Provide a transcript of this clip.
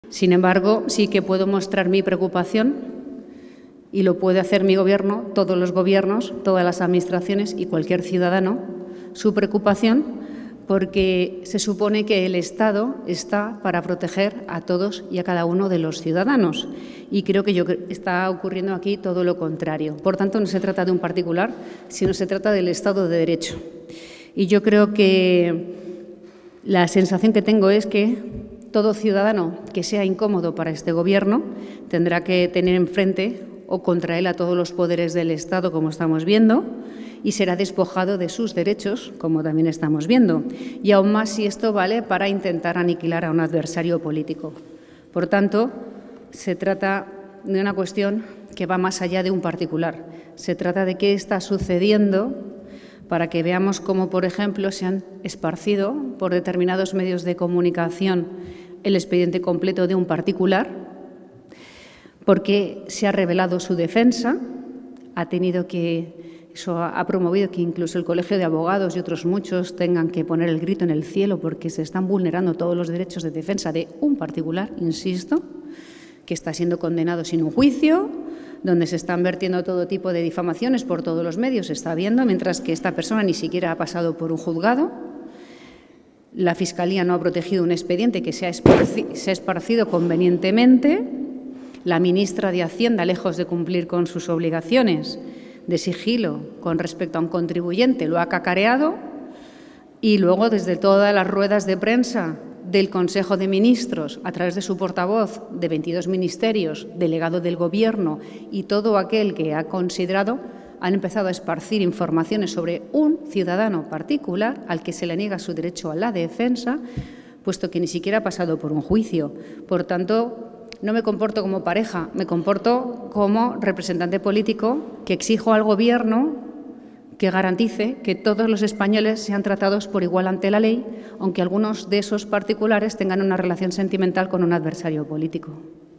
Sin embargo, sí que puedo mostrar mi preocupación y lo puede hacer mi Gobierno, todos los gobiernos, todas las administraciones y cualquier ciudadano, su preocupación porque se supone que el Estado está para proteger a todos y a cada uno de los ciudadanos. Y creo que está ocurriendo aquí todo lo contrario. Por tanto, no se trata de un particular, sino se trata del Estado de Derecho. Y yo creo que la sensación que tengo es que todo ciudadano que sea incómodo para este Gobierno tendrá que tener enfrente o contra él a todos los poderes del Estado, como estamos viendo, y será despojado de sus derechos, como también estamos viendo, y aún más si esto vale para intentar aniquilar a un adversario político. Por tanto, se trata de una cuestión que va más allá de un particular. Se trata de qué está sucediendo para que veamos cómo, por ejemplo, se han esparcido por determinados medios de comunicación el expediente completo de un particular, porque se ha revelado su defensa, eso ha promovido que incluso el Colegio de Abogados y otros muchos tengan que poner el grito en el cielo porque se están vulnerando todos los derechos de defensa de un particular, insisto, que está siendo condenado sin un juicio, donde se están vertiendo todo tipo de difamaciones por todos los medios, se está viendo, mientras que esta persona ni siquiera ha pasado por un juzgado. La Fiscalía no ha protegido un expediente que se ha esparcido convenientemente. La ministra de Hacienda, lejos de cumplir con sus obligaciones de sigilo con respecto a un contribuyente, lo ha cacareado, y luego desde todas las ruedas de prensa del Consejo de Ministros, a través de su portavoz de 22 ministerios, delegado del Gobierno y todo aquel que ha considerado, han empezado a esparcir informaciones sobre un ciudadano particular al que se le niega su derecho a la defensa, puesto que ni siquiera ha pasado por un juicio. Por tanto, no me comporto como pareja, me comporto como representante político que exijo al Gobierno que garantice que todos los españoles sean tratados por igual ante la ley, aunque algunos de esos particulares tengan una relación sentimental con un adversario político.